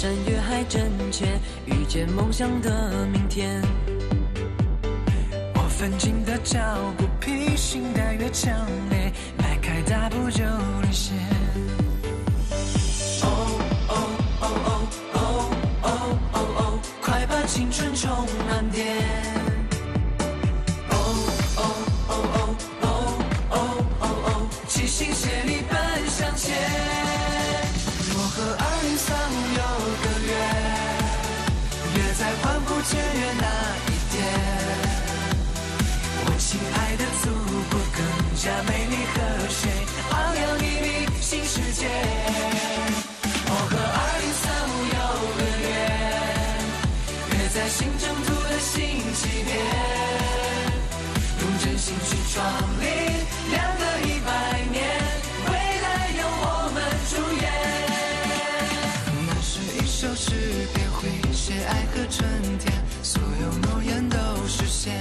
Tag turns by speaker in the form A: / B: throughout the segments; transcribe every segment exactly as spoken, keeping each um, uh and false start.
A: 山越海真切，遇见梦想的明天。我奋进的脚步，披星戴月强烈，迈开大步就领先。哦哦哦哦哦哦哦哦，快把青春充满电。哦哦哦哦哦哦哦哦，齐心协力奔向前。若和二零三五有个约，约在欢呼雀跃那一天。我亲爱的祖国更加美丽和谐，昂扬熠熠新世界。我和二零三五有个约，约在新征途的新起点，用真心去创立两个一百年，未来由我们主演。那是一首诗，别会写爱和春天，所有诺言都实现。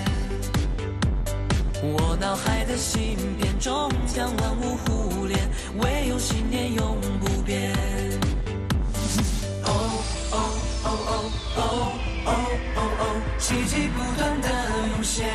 A: 我脑海的芯片终将万物互联，唯有信念永不变。哦哦哦哦哦哦哦哦，奇迹不断的涌现。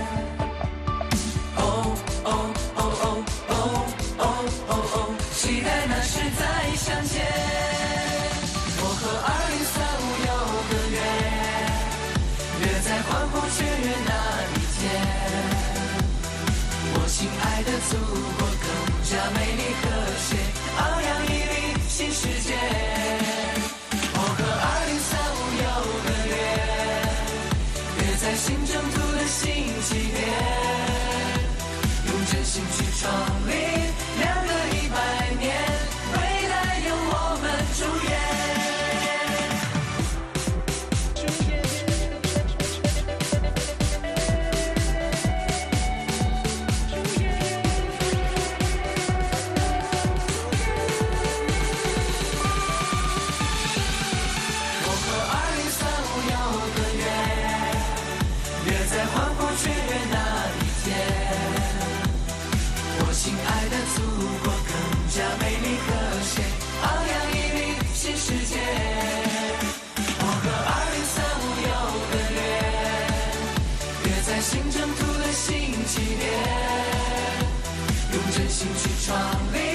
A: 哦哦哦哦哦哦哦哦，期待那时再相见。我和二零三五有个约，约在欢呼雀跃那一天。我亲爱的祖国更加美丽和谐，昂扬熠熠新世界。我和二零三五有个约，约在新征途的新起点，用真心去创立两个一百年，未来由我们主演。雀跃那一天，我亲爱的祖国更加美丽和谐，昂扬熠熠新世界。我和二零三五有个约，约在新征途的新起点，用真心去创立